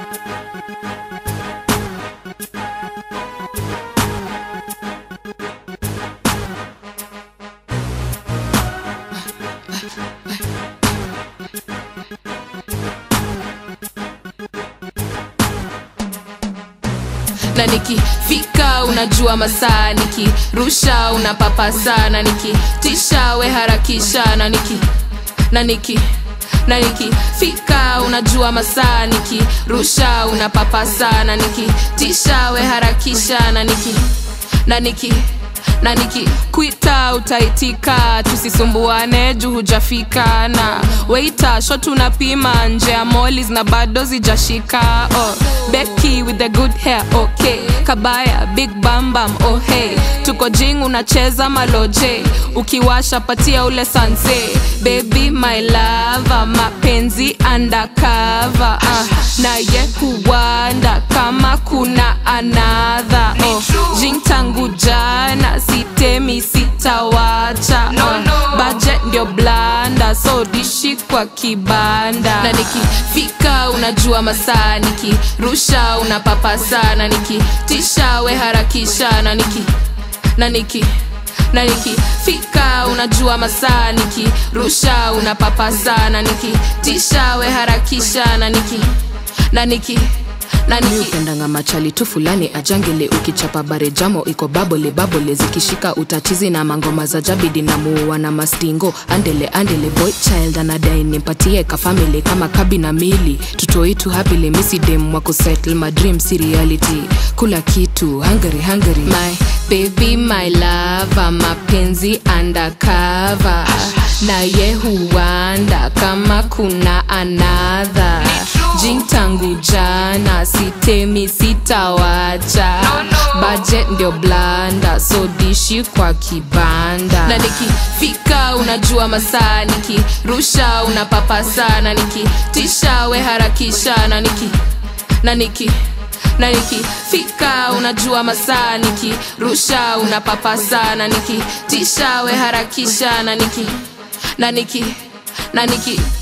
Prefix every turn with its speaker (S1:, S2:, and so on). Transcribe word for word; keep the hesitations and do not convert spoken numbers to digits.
S1: Na nikifika unajua masaa, nikirusha unapapa sana, nikitisha we harakisha. Na niki na niki na nikifika unajua masaa, nikirusha unapapa sana, nikitisha we harakisha. Na niki na niki na niki kuita utaitika, tusisumbuane juu hujafika. Na waiter shot unapima nje ya mollies na bado zijashika. Oh Becky with the good hair, okay. Kabaya big bam bam, oh hey. Tuko jing unacheza maloje, ukiwasha patia ule sanse. Baby my lover, mapenzi undercover. uh, Na ye huwanda kama kuna another. Oh jing tangu jana, sitemi sitawacha. uh, Budget ndio blanda, so dishi kwa kibanda. Na nikifika unajua masaa, nikirusha unapapa sana, nikitisha we harakisha. Na niki na niki na nikifika unajua masaa, nikirusha unapapa sana, nikitisha we harakisha. Na niki na niki na niki
S2: upendanga machali tu fulani ajangele, ukichapa bare jamo iko babole babole, zikishika utachizi na mangoma za jabidi na muwa na mastingo. Andele andele boy child anadai nimpatie ka family kama kabi na mili, tutoi tu happily misi dem wako settle my dreams reality. Kula kitu hungry hungry, my baby my lover, mapenzi undercover. Na ye huwanda kama kuna another. Jing tangu jana, sitemi sitawacha. Budget ndio blanda, so dishi kwa kibanda.
S1: Na nikifika unajua masaa, nikirusha unapapa sana, nikitisha we harakisha. Na niki na niki na nikifika unajua masaa, nikirusha unapapa sana, nikitisha we harakisha. Na niki na niki na niki